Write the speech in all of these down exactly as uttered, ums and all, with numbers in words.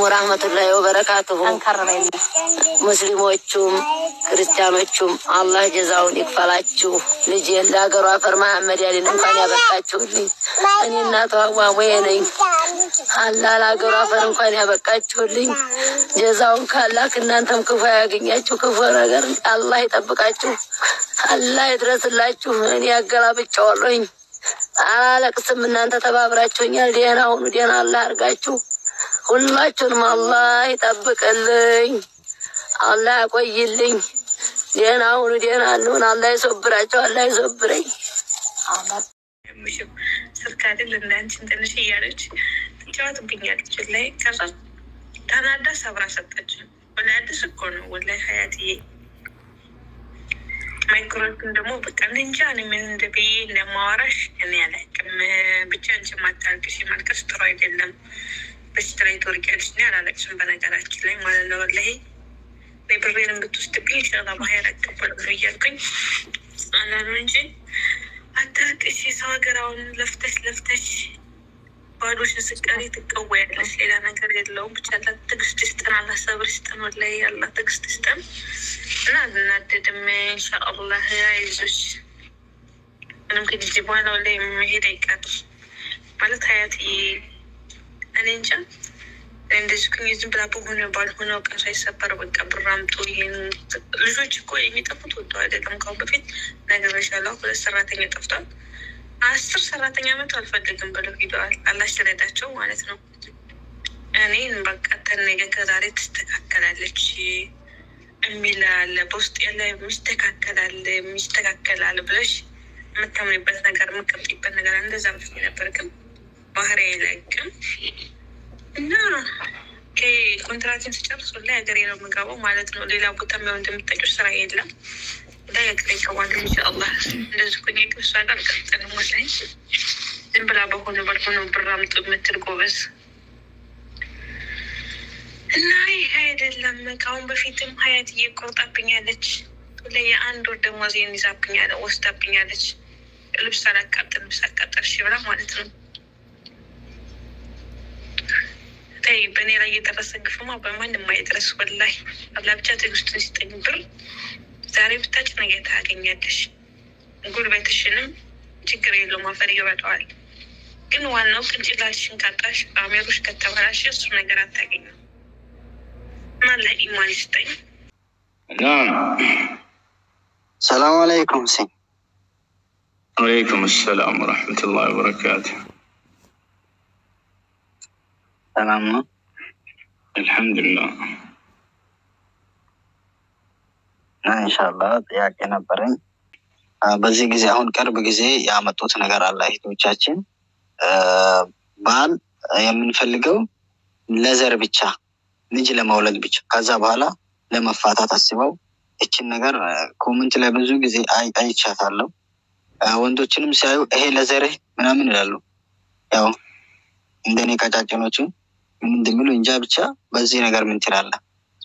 ወራህመቱላሂ ወበረካቱሁ። ሙስሊሞቹም ክርስቲያኖቹም አላህ ጀዛውን ይክፈላችሁ። ልጄን ለሀገሩ አፈር መሐመድ ያሊን እንኳን ያበቃችሁልኝ። እኔ እናቷ ዋሞዬ ነኝ። አላህ ለሀገሩ አፈር እንኳን ያበቃችሁልኝ። ጀዛውን ካላክ እናንተም ክፉ ያገኛችሁ፣ ክፉ ነገር አላህ ይጠብቃችሁ፣ አላህ ይድረስላችሁ። እኔ ያገላብጫዋለሁኝ አላለቅስም። እናንተ ተባብራችሁኛል። ደህና ሁኑ፣ ደህና አላህ አድርጋችሁ። ሁላችሁንም አላህ ይጠብቅልኝ፣ አላህ ያቆይልኝ። ደህና ሁኑ፣ ደህና እንሁን። አላህ ይሶብራችሁ፣ አላህ ይሶብረኝ። ስልክ አይደል እንዳንቺን ትንሽ እያለች ትጫወትብኛለች ላይ ከዛ ተናዳ ሰብራ ሰጠች። ወላሂ አዲስ እኮ ነው ወላሂ ሀያትዬ። ማይክሮፎን ደግሞ በቃ እንጃ እኔ ምን እንደብዬ እንደማወራሽ እኔ አላውቅም። ብቻ አንቺ ማታልቅሽ፣ ማልቀስ ጥሩ አይደለም። በሽታ ላይ ትወርቂያለሽ። እኔ አላለቅስም በነገራችን ላይ ማለት ነው። ወላሂ ብሬንም ብትወስድብኝ ኢንሻላህ ባህር አቀበላለሁ እያልኩኝ አላሉ እንጂ አታልቅሽ። ሰው ሀገር አሁን ለፍተሽ ለፍተሽ ባዶሽን ስቀሪ ትቀወያለሽ። ሌላ ነገር የለውም። ብቻ አላህ ትዕግስት ይስጠን፣ አላህ ሰብር ይስጠን። ወላሂ አላህ ትዕግስት ይስጠን እና አልናደድም። ኢንሻአላህ አይዞሽ። ምንም ከጊዜ በኋላ ወላሂ መሄድ አይቀርም ማለት ሀያትዬ። እኔ እንጃ እንደዚህ ኩኝ ዝም ብላ በሆነ ባልሆነ እውቀት ሳይሰበር በቃ ብር አምጡ። ይሄን ልጆች እኮ የሚጠፉት ወጥተው አይደለም። ካሁን በፊት ነግሬሻለሁ። ሁለት ሰራተኛ ጠፍቷል። አስር ሰራተኛ መቶ አልፈልግም ብለው ሂደዋል። አላህ ሲረዳቸው ማለት ነው። እኔን በቃ ተነገ ከዛሬ ትስተካከላለች የሚል አለ በውስጥ ያለ ሚስተካከላል ሚስተካከላል ብለሽ የምታምሪበት ነገር የምትቀጥይበት ነገር እንደዛ ብለሽ ነበር። ግን ባህሪ አይለቅም እና ኮንትራክትን ስጨርስ ላይ ሀገሬ ነው የምገባው ማለት ነው። ሌላ ቦታ የሚሆን እንደምታውቂው ስራ የለም። لا يكريك واجب إن شاء الله لازم كوني كل سنة قلت أنا مثلاً زين بلا بكون بكون برامج مثل بس ناي هاي لما كون بفيتم حياتي يقطع بنيادك ولا يأندر دموزين نزاب بنيادا وسط بنيادك لبس على كتر لبس على كتر شبرا مالتهم طيب بني لا يدرس قفما بمن ما يدرس والله الله بجاتك استنستقبل ዛሬ ብታጭ ነገ ታገኛለሽ። ጉልበትሽንም ችግር የለውም አፈር ይወጣዋል። ግን ዋናው ቅንጭላትሽን ካጣሽ አሜሮሽ ከተበላሽ እሱ ነገር አታገኝም። ማለህ ኢማን ይስጠኝ። ሰላም አለይኩም ሲ ወአለይኩም ሰላም ወራህመቱላሂ ወበረካቱ። ሰላም ነው አልሐምዱሊላህ። ኢንሻአላህ ጥያቄ ነበረኝ። በዚህ ጊዜ አሁን ቅርብ ጊዜ ያመጡት ነገር አለ እህቶቻችን ባል የምንፈልገው ለዘር ብቻ ልጅ ለመውለድ ብቻ ከዛ በኋላ ለመፋታት አስበው እቺን ነገር ኮሜንት ላይ ብዙ ጊዜ አይ አይቻታለሁ። ወንዶችንም ሲያዩ ይሄ ለዘር ምናምን ይላሉ። ያው እንደኔ ቀጫጭኖቹ ምን እንደሚሉ እንጃ ብቻ በዚህ ነገር ምን ትላለህ?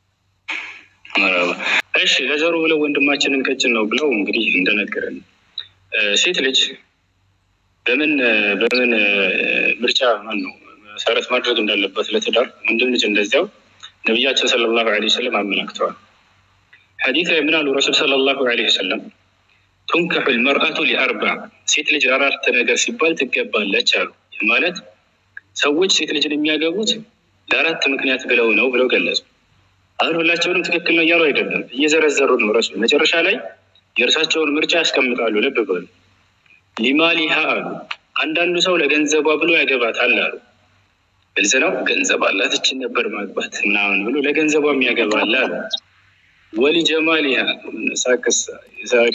እሺ ለዘሩ ብለው ወንድማችንን ቀጭን ነው ብለው እንግዲህ እንደነገረን ሴት ልጅ በምን በምን ምርጫ ማን ነው መሰረት ማድረግ እንዳለበት ለትዳር ወንድም ልጅ እንደዚያው ነብያችን ሰለላሁ ዐለይሂ ወሰለም አመላክተዋል። ሐዲስ ላይ ምን አሉ ረሱል ሰለላሁ ዐለይሂ ወሰለም تنكح المرأة لأربع ሴት ልጅ አራት ነገር ሲባል ትገባለች አሉ። ማለት ሰዎች ሴት ልጅን የሚያገቡት ለአራት ምክንያት ብለው ነው ብለው ገለጹ። አሁን ሁላቸውንም ትክክል ነው እያሉ አይደለም፣ እየዘረዘሩ ነው። ረሱል መጨረሻ ላይ የእርሳቸውን ምርጫ ያስቀምጣሉ። ልብ በሉ። ሊማሊሃ አሉ። አንዳንዱ ሰው ለገንዘቧ ብሎ ያገባታል አሉ። ግልጽ ነው። ገንዘብ አላት እችን ነበር ማግባት ምናምን ብሎ ለገንዘቧ የሚያገባል አሉ። ወሊጀማሊሃ ሳክስ ዛሬ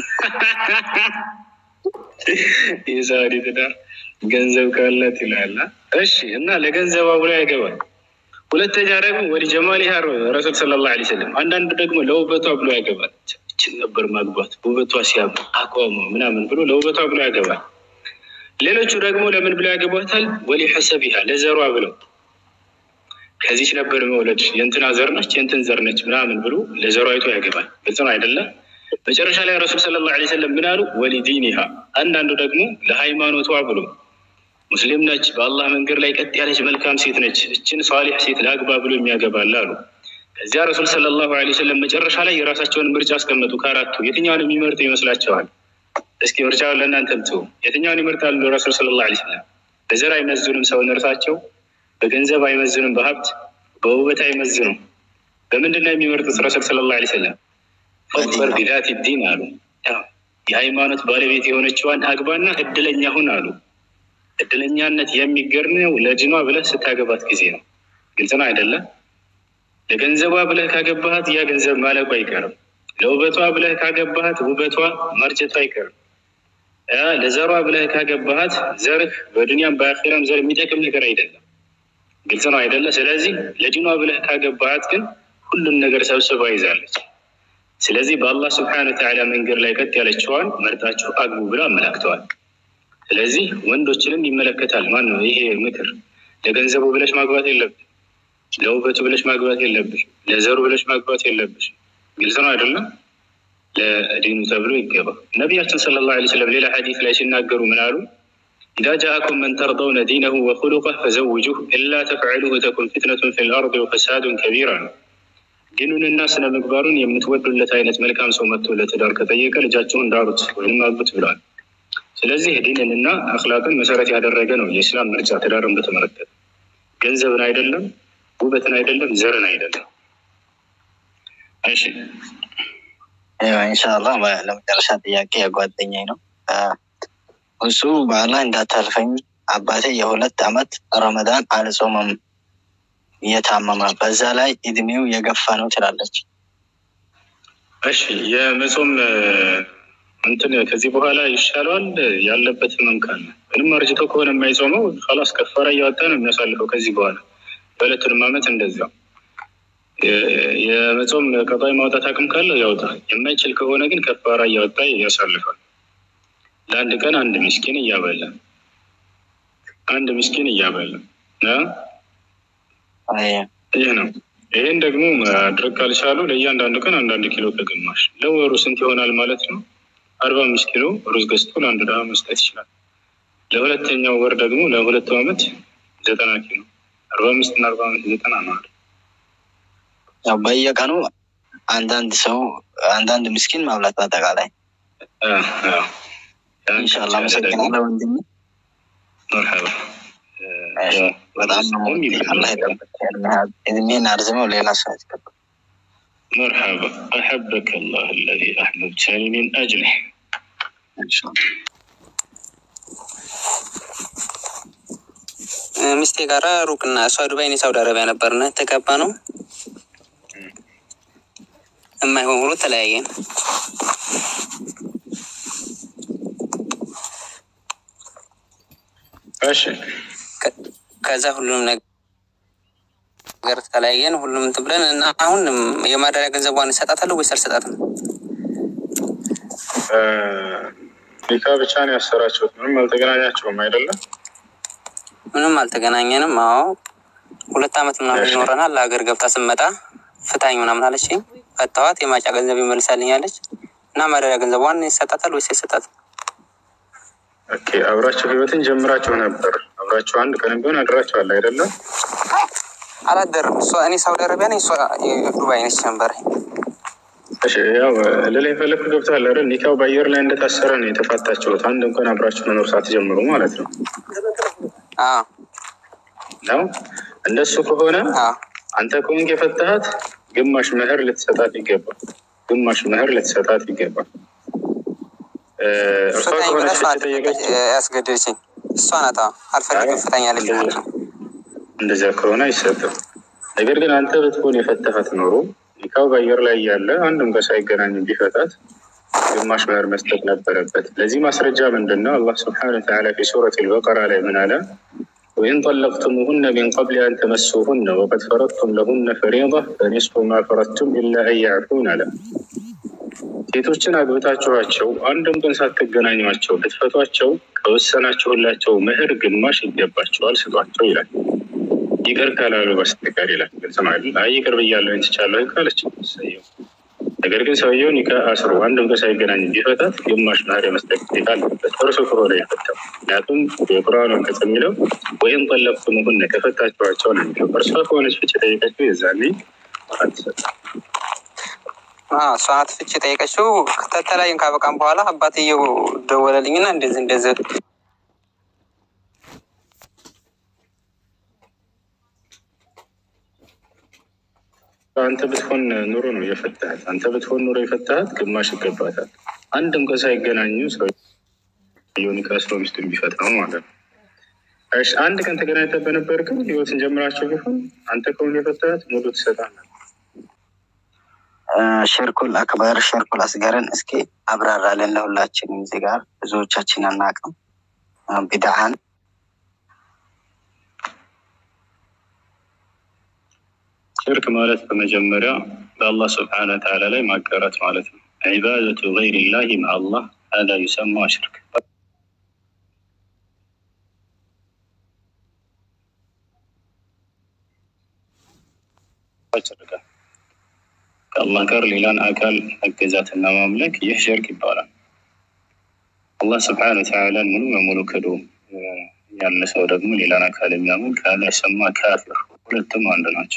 የዛሬ ትዳር ገንዘብ ካላት ይላል። እሺ እና ለገንዘቧ ብሎ ያገባል። ሁለተኛ ደግሞ ወሊጀማሊሃ ረሱል ሰለላሁ ዐለይሂ ወሰለም አንዳንዱ ደግሞ ለውበቷ ብሎ ያገባል። እችን ነበር ማግባት ውበቷ ሲያምር አቋሙ ምናምን ብሎ ለውበቷ ብሎ ያገባል። ሌሎቹ ደግሞ ለምን ብሎ ያገባታል? ወሊሐሰቢሃ ለዘሯ ብለው ከዚች ነበር መውለድ የእንትና ዘር ነች የእንትን ዘር ነች ምናምን ብሎ ለዘሯ አይቶ ያገባል። ግልጽ ነው አይደለ? መጨረሻ ላይ ረሱል ሰለላሁ ዐለይሂ ወሰለም ምን አሉ? ወሊዲኒሃ አንዳንዱ ደግሞ ለሃይማኖቷ ብሎ ሙስሊም ነች፣ በአላህ መንገድ ላይ ቀጥ ያለች መልካም ሴት ነች፣ እችን ሷሊህ ሴት ላግባ ብሎ የሚያገባል አሉ። ከዚያ ረሱል ሰለላሁ ዐለይሂ ወሰለም መጨረሻ ላይ የራሳቸውን ምርጫ አስቀመጡ። ከአራቱ የትኛውን የሚመርጡ ይመስላችኋል? እስኪ ምርጫውን ለእናንተ ብትው የትኛውን ይመርጣሉ ረሱል ሰለላሁ ዐለይሂ ወሰለም? በዘር አይመዝኑም ሰውን እርሳቸው፣ በገንዘብ አይመዝኑም፣ በሀብት በውበት አይመዝኑም። በምንድን ነው የሚመርጡት ረሱል ሰለላሁ ዐለይሂ ወሰለም? ፈክር ቢዛቲ ዲን አሉ። የሃይማኖት ባለቤት የሆነችዋን አግባና እድለኛ ሁን አሉ። እድለኛነት የሚገርመው ለዲኗ ብለህ ስታገባት ጊዜ ነው። ግልጽ ነው አይደለም? ለገንዘቧ ብለህ ካገባሃት ያ ገንዘብ ማለቁ አይቀርም። ለውበቷ ብለህ ካገባሃት ውበቷ ማርጀቱ አይቀርም። ለዘሯ ብለህ ካገባሃት ዘርህ በዱንያም በአኺራም ዘር የሚጠቅም ነገር አይደለም። ግልጽ ነው አይደለ? ስለዚህ ለዲኗ ብለህ ካገባሃት ግን ሁሉን ነገር ሰብስባ ይዛለች። ስለዚህ በአላህ ስብሐነ ወተዓላ መንገድ ላይ ቀጥ ያለችዋን መርጣችሁ አግቡ ብላ አመላክተዋል። ስለዚህ ወንዶችንም ይመለከታል። ማን ነው ይሄ ምክር? ለገንዘቡ ብለሽ ማግባት የለብሽ፣ ለውበቱ ብለሽ ማግባት የለብሽ፣ ለዘሩ ብለሽ ማግባት የለብሽ። ግልጽ ነው አይደለም? ለዲኑ ተብሎ ይገባ። ነቢያችን ሰለላሁ ዐለይሂ ወሰለም ሌላ ሐዲስ ላይ ሲናገሩ ምን አሉ? ኢዛ ጃአኩም መን ተርደውነ ዲነሁ ወኹሉቀሁ ፈዘውጁሁ ኢላ ተፍዐሉሁ ተኩን ፊትነቱን ፊል አርድ ወፈሳዱን ከቢራ ነው። ዲኑንና ስነ ምግባሩን የምትወዱለት አይነት መልካም ሰው መጥቶ ለትዳር ከጠየቀ ልጃችሁን ዳሩት ወይም አግቡት ብለዋል። ስለዚህ ዲንንና አኽላቅን መሰረት ያደረገ ነው የእስላም ምርጫ። ትዳርን በተመለከተ ገንዘብን አይደለም፣ ውበትን አይደለም፣ ዘርን አይደለም። እሺ ኢንሻአላህ ለመጨረሻ ጥያቄ የጓደኛዬ ነው። እሱ በአላህ እንዳታልፈኝ አባቴ የሁለት አመት ረመዳን አልጾመም እየታመመ በዛ ላይ እድሜው የገፋ ነው ትላለች። እሺ የመጾም እንትን ከዚህ በኋላ ይሻላል ያለበት ህመም ካለ ምንም አርጅቶ ከሆነ የማይጾመው خلاص ከፋራ እያወጣ ነው የሚያሳልፈው። ከዚህ በኋላ በለቱን ማመት እንደዛው የመጾም ቀጣይ ማውጣት አቅም ካለው ያውጣ። የማይችል ከሆነ ግን ከፋራ እያወጣ ያሳልፋል። ለአንድ ቀን አንድ ምስኪን እያበላ አንድ ምስኪን እያበላ ና ይሄ ነው። ይሄን ደግሞ ማድረግ ካልቻሉ ለእያንዳንዱ ቀን አንዳንድ ኪሎ ከግማሽ ለወሩ ስንት ይሆናል ማለት ነው? አርባ አምስት ኪሎ ሩዝ ገዝቶ ለአንድ ድሃ መስጠት ይችላል። ለሁለተኛው ወር ደግሞ ለሁለቱ አመት ዘጠና ኪሎ አርባ አምስት እና አርባ አምስት ዘጠና ነው። ያው በየቀኑ አንዳንድ ሰው አንዳንድ ምስኪን ማብላት በአጠቃላይ ኢንሻአላህ መሰግናለሁ ወንድሜ። መርሐባ በጣም ነው አላህ ይጠብቅህ። እድሜን አርዝመው ሌላ ሰው ያስገባ። مرحبا أحبك الله الذي أحببتني من أجله إن شاء الله. ሚስቴ ጋራ ሩቅና እሷ ዱባይ እኔ ሳውዲ አረቢያ ነበርና ተጋባ ነው የማይሆን ሁሉ ተለያየን። እሺ ከዛ ሁሉም ነገር ተለያየን። ሁሉም ትብለን እና አሁን የማዳሪያ ገንዘቧን እሰጣታለሁ ወይስ አልሰጣትም? ኒካ ብቻ ነው ያሰራችሁት? ምንም አልተገናኛችሁም አይደለም? ምንም አልተገናኘንም። አዎ ሁለት አመት ምናምን ይኖረናል። ለሀገር ገብታ ስመጣ ፍታኝ ምናምን አለችኝ። ፈታኋት። የማጫ ገንዘብ ይመልሳልኛለች እና ማዳሪያ ገንዘቧን ይሰጣታል ወይስ አይሰጣትም? ኦኬ አብራችሁ ህይወትን ጀምራችሁ ነበር። አብራችሁ አንድ ቀን ቢሆን አድራችኋል አይደለም? አላደርም። እሷ እኔ ሳውዲ አረቢያ ነኝ፣ እሷ ዱባይ ነች ነበር። እሺ ያው ለሌላ ፈለኩ ገብቷል አይደል? ኒካው በአየር ላይ እንደታሰረ ነው የተፋታችሁት። አንድ እንኳን አብራችሁ መኖር ሳትጀምሩ ማለት ነው። አዎ ነው። እንደሱ ከሆነ አንተ ከሆንክ የፈታሃት ግማሽ መህር ልትሰጣት ይገባል። ግማሽ መህር ልትሰጣት ይገባል። እሷ ከሆነች የተጠየቀችው ያስገደደችኝ እሷ ናት። አልፈልግም ፍታኝ አለች። እንደዚያ ከሆነ አይሰጥም። ነገር ግን አንተ ብትሆን የፈታሃት ኖሮ ኒካው በአየር ላይ ያለ አንድም ጋር ሳይገናኝ ቢፈታት ግማሽ መህር መስጠት ነበረበት። ለዚህ ማስረጃ ምንድን ነው? አላህ ስብሐነሁ ወተዓላ في سورة البقرة ላይ ምን አለ? وإن طلقتموهن من قبل أن تمسوهن وقد فرضتم لهن فريضة فنصف ما فرضتم إلا أن يعفون አለ። ሴቶችን አግብታችኋቸው አንድም ቀን ሳትገናኟቸው ብትፈቷቸው ከወሰናችሁላቸው መህር ግማሽ ይገባቸዋል፣ ስጧቸው ይላል። ይቅር ካላሉ በስተቀር ይላል። ግልጽ ነው አይደል? አይ ይቅር ብያለሁ እንትቻለሁ ካለች ሰየው ነገር ግን ሰውየው ኒካ አስሮ አንድም ቀን ሳይገናኝ ቢፈታት ግማሽ መህር መስጠት ግዴታ አለበት እርሱ ከሆነ የፈታው። ምክንያቱም የቁርአኑ አንቀጽ የሚለው ወይም ጠለቅቱሙሁነ ከፈታችኋቸው ነው የሚለው። እርሷ ከሆነች ፍቺ ጠየቀችው የዛኔ አትሰጥም። እሷ ናት ፍቺ ጠየቀችው። ከተለያየን ካበቃም በኋላ አባትየው ደወለልኝና እንደዚህ እንደዚህ አንተ ብትሆን ኑሮ ነው የፈታሃት። አንተ ብትሆን ኑሮ የፈታሃት ግማሽ ይገባታል። አንድም ቀን ሳይገናኙ ሰውየው ኒካ አስሮ ሚስቱን ቢፈታው ማለት ነው። እሺ አንድ ቀን ተገናኝተህ በነበር ግን ህይወትን ጀምራችሁ ቢሆን አንተ ከሆነ የፈታሃት ሙሉ ትሰጣለህ። ሽርኩል አክበር ሽርኩል አስገርን እስኪ አብራራለን ለሁላችንም። እዚህ ጋር ብዙዎቻችን አናውቅም ቢድዓን። ሽርክ ማለት በመጀመሪያ በአላህ ስብሓነሁ ወተዓላ ላይ ማጋራት ማለት ነው። ዒባደቱ ገይሪላሂ መዐላህ ሀዛ ዩሰማ ሽርክ። ከአላህ ጋር ሌላን አካል መገዛትና ማምለክ ይህ ሽርክ ይባላል። አላህ ስብሓነሁ ወተዓላን ሙሉ በሙሉ ክዶ ያለ ሰው ደግሞ ሌላን አካል የሚያመልክ ሀዛ ዩሰማ ካፊር። ሁለቱም አንድ ናቸው።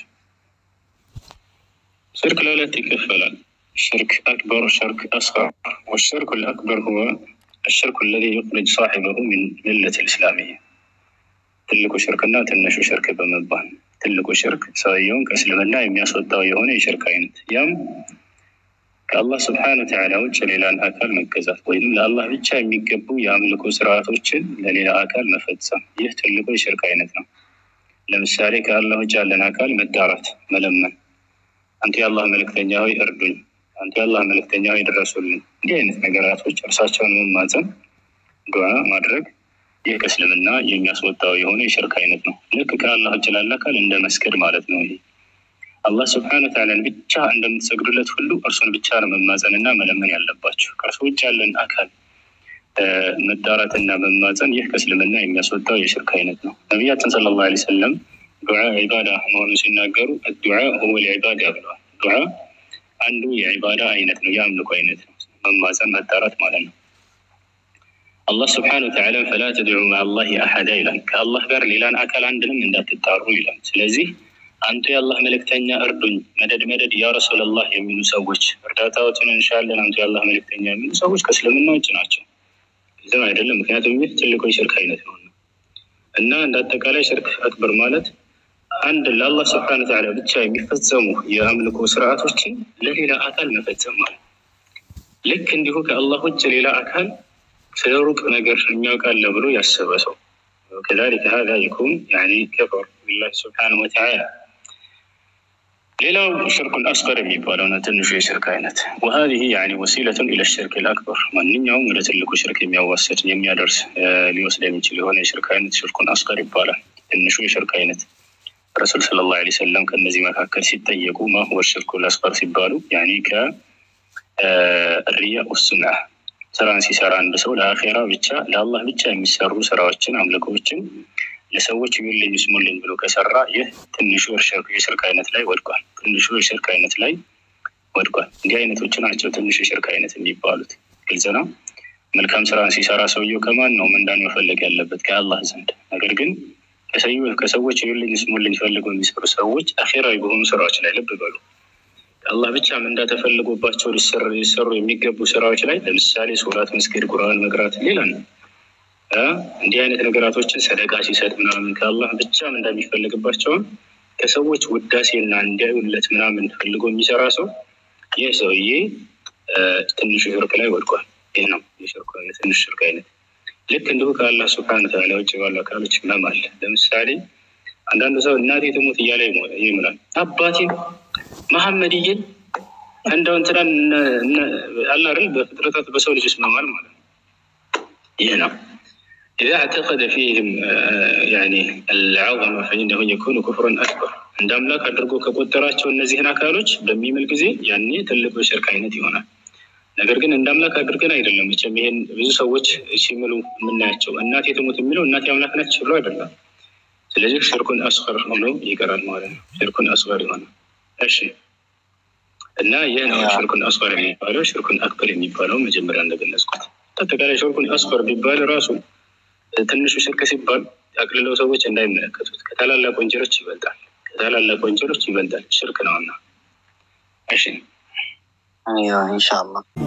شرك لا لا يكفلان الشرك أكبر شرك أصغر. والشرك الأكبر هو الشرك الذي يخرج صاحبه من ملة الإسلامية. تلقوا شركنا تنشوا شرك بمبان تلقوا شرك سويون كسلمنا يميصد دايهون شرك عينت يوم كالله سبحانه وتعالى وجل إلى أن أكل مكزات وإن الله بيتشا يميقبوا يعملكوا سرعات وجل لليلا أكل مفتسا يهتلقوا شرك عينتنا لمسالي كالله جعل لنا أكل مدارات ملمن አንተ የአላህ መልእክተኛ ሆይ እርዱኝ፣ አንተ የአላህ መልእክተኛ ሆይ ድረሱልኝ። እንዲህ አይነት ነገራቶች እርሳቸውን መማፀን ዱዓ ማድረግ ይህ ከእስልምና የሚያስወጣው የሆነ የሽርክ አይነት ነው። ልክ ከአላህ ውጭ ላለ አካል እንደ መስገድ ማለት ነው። ይሄ አላህ ስብሐነሁ ወተዓላን ብቻ እንደምትሰግዱለት ሁሉ እርሱን ብቻ ነው መማፀንና መለመን ያለባችሁ። ከእርሱ ውጭ ያለን አካል መዳራትና መማፀን ይህ ከእስልምና የሚያስወጣው የሽርክ አይነት ነው። ነቢያችን ሰለላሁ ዐለይሂ ወሰለም ዱዓ ዒባዳ መሆኑን ሲናገሩ ዱዓ ሁወ ልዒባዳ ብለዋል። ዱዓ አንዱ የዒባዳ አይነት ነው፣ የአምልኮ አይነት ነው። መማፀን መጣራት ማለት ነው። አላህ ስብሐነሁ ወተዓላ ፈላ ተድዑ መዐላሂ አሐዳ ይላል። ከአላህ ጋር ሌላን አካል አንድንም እንዳትጣሩ ይላል። ስለዚህ አንተ የአላህ መልእክተኛ እርዱኝ፣ መደድ መደድ ያ ረሱለላህ የሚሉ ሰዎች እርዳታዎችን እንሻለን አንተ የአላህ መልእክተኛ የሚሉ ሰዎች ከእስልምና ውጭ ናቸው። ዝም አይደለም። ምክንያቱም ይህ ትልቁ የሽርክ አይነት ነው እና እንደ አጠቃላይ ሽርክ አክበር ማለት አንድ ለአላህ ስብሐነሁ ወተዓላ ብቻ የሚፈጸሙ የአምልኮ ስርዓቶችን ለሌላ አካል መፈጸም ማለት። ልክ እንዲሁ ከአላህ ውጭ ሌላ አካል ስለ ሩቅ ነገር የሚያውቃል ብሎ ያሰበ ሰው ከዛሊከ هذا يكون يعني كفر بالله سبحانه وتعالى። ሌላው ሽርኩል አስገር የሚባለው ነው፣ ትንሹ የሽርክ አይነት። وهذه يعني وسيلة إلى الشرك الأكبر። ማንኛውም ወደ ትልቁ ሽርክ የሚያዋስድ የሚያደርስ ሊወስድ የሚችል የሆነ የሽርክ አይነት ሽርኩል አስገር ይባላል፣ ትንሹ የሽርክ አይነት። ረሱል ሰለላሁ ዐለይሂ ወሰለም ከነዚህ መካከል ሲጠየቁ ማ ሁወ ሽርኩል አስገር ሲባሉ ያኒ ከሪያ ወሱምዓ ስራን ሲሰራ አንድ ሰው ለአኺራ ብቻ ለአላህ ብቻ የሚሰሩ ስራዎችን አምልኮችን ለሰዎች ይውልኝ ይስሙልኝ ብሎ ከሰራ ይህ ትንሹ የሽርክ አይነት ላይ ወድቋል። ትንሹ የሽርክ አይነት ላይ ወድቋል። እንዲህ አይነቶች ናቸው ትንሹ የሽርክ አይነት የሚባሉት። ግልጽ ነው። መልካም ስራን ሲሰራ ሰውየው ከማን ነው ምንዳን መፈለግ ያለበት? ከአላህ ዘንድ። ነገር ግን ከሰዎች ይውልኝ ይስሙልኝ ፈልገው የሚሰሩ ሰዎች አኺራዊ በሆኑ ስራዎች ላይ ልብ በሉ አላህ ብቻ ምንዳ ተፈልጎባቸው ሊሰሩ የሚገቡ ስራዎች ላይ ለምሳሌ ሶላት መስገድ፣ ቁርአን መቅራት፣ ሌላ ነው እንዲህ አይነት ነገራቶችን ሰደቃ ሲሰጥ ምናምን ከአላህ ብቻ ምንዳ የሚፈልግባቸውን ከሰዎች ውዳሴና እንዲያዩለት ምናምን ፈልጎ የሚሰራ ሰው ይህ ሰውዬ ትንሹ ሽርክ ላይ ወድቋል። ይህ ነው የሽርክ ትንሹ ሽርክ አይነት። ልክ እንዲሁ ከአላህ ሱብሓነሁ ወተዓላ ውጭ ባሉ አካሎች ማማል። ለምሳሌ አንዳንድ ሰው እናቴ ትሙት እያለ ይምላል፣ አባቴ መሐመድዬን እንደው እንትናን አላህ አይደል በፍጥረታት በሰው ልጅ ማማል ማለት ነው። ይህ ነው إذا اعتقد فيهم يعني العظمة فإنه يكون كفرا أكبر። عند أملاك أدركوا كقدراتهم النزيهنا كارج بمي ملكزي يعني تلقوا شرك عينتي هنا. ነገር ግን እንዳምላክ አድርገን አይደለም መቼም ይሄን ብዙ ሰዎች ሲምሉ የምናያቸው እናቴ ትሙት የሚለው እናቴ አምላክ ነች ብሎ አይደለም። ስለዚህ ሽርኩን አስገር ሆኖ ይቀራል ማለት ነው። ሽርኩን አስገር ይሆናል። እሺ እና ይህ ነው ሽርኩን አስፈር የሚባለው። ሽርኩን አክበር የሚባለው መጀመሪያ እንደገለጽኩት አጠቃላይ ሽርኩን አስፈር ቢባል ራሱ ትንሹ ሽርክ ሲባል አቅልለው ሰዎች እንዳይመለከቱት ከታላላቅ ወንጀሎች ይበልጣል ከታላላቅ ወንጀሎች ይበልጣል ሽርክ ነውና። እሺ አያ ኢንሻአላህ